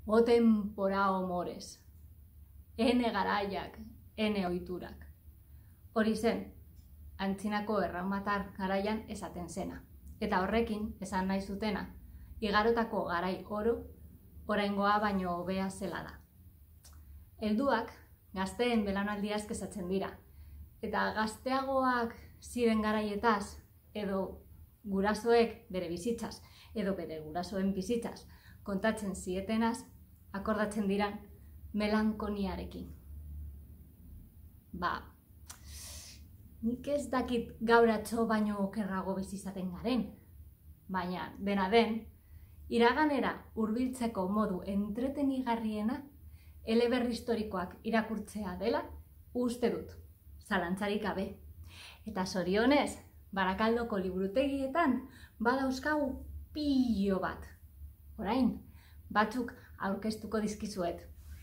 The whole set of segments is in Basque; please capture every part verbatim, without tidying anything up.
O tempora o mores, ene garaiak, ene ohiturak. Hori zen, antzinako erraumatar garaian esaten zena. Eta horrekin, esan nahi zutena, igarotako garai oro, oraingoa baino hobea zela da. Helduak gazteen belaunaldiaz kezatzen dira, eta gazteagoak ziren garaietaz, edo gurasoek bere bizitzaz, edo bere gurasoen bizitzaz, kontatzen zietenaz, akordatzen diran melankoniarekin. Ba, nik ez dakit gaur atzo baino okerrago bizizaten garen, baina dena den, iraganera hurbiltzeko modu entretenigarriena eleberri historikoak irakurtzea dela uste dut, zalantzarik gabe. Eta zorionez, Barakaldoko liburutegietan badauzkagu pilo bat. Orain, batzuk aurkeztuko dizkizuet.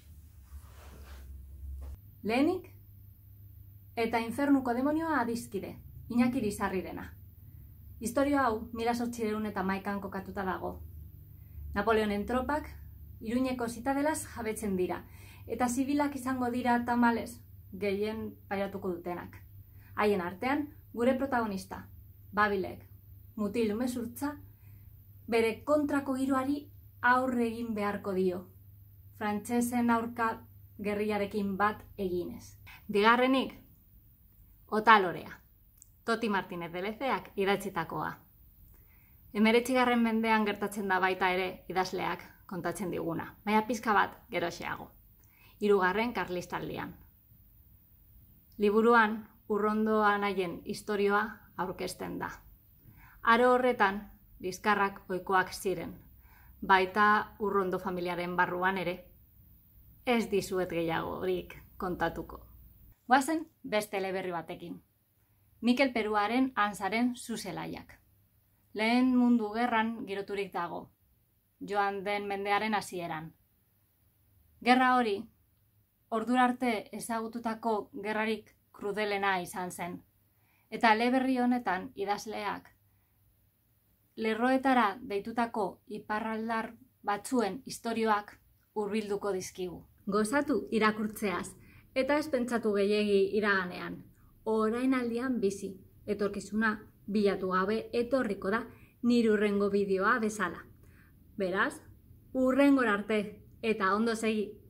Lehenik, eta infernuko demonioa adizkide, Iñaki Lizarrirena. Historio hau mila zortziehun eta hamaikan kokatuta dago. Napoleonen tropak Iruñeko zitadelaz jabetzen dira, eta zibilak izango dira tamalez, gehien pairatuko dutenak. Haien artean, gure protagonista, Babilek, mutil umezurtza, bere kontrako giroari aurre egin beharko dio, frantsesen aurka gerriarekin bat eginez. Bigarrenik, Otalorea, Toti Martinez de Lezeak idatzitakoa. Hemeretzigarren mendean gertatzen da baita ere idazleak kontatzen diguna, baina pizka bat geroxeago, hirugarren karlistaldian. Liburuan, Urrondo anaien istorioa aurkezten da. Aro horretan, liskarrak ohikoak ziren, baita Urrondo familiaren barruan ere, ez dizuet gehiagorik kontatuko. Goazen beste eleberri batekin. Mikel Peruaren Hanzaren Zuzelaiak. Lehen mundu gerran giroturik dago, joan den mendearen hasieran. Gerra hori, ordura arte ezagututako gerrarik krudelena izan zen. Eta eleberri honetan idazleak lerroetara deitutako iparraldar batzuen istorioak hurbilduko dizkigu. Gozatu irakurtzeaz, eta ez pentsatu gehiegi iraganean. Orainaldian bizi, etorkizuna bilatu gabe etorriko da nire hurrengo bideoa bezala. Beraz, hurrengora arte eta ondo segi!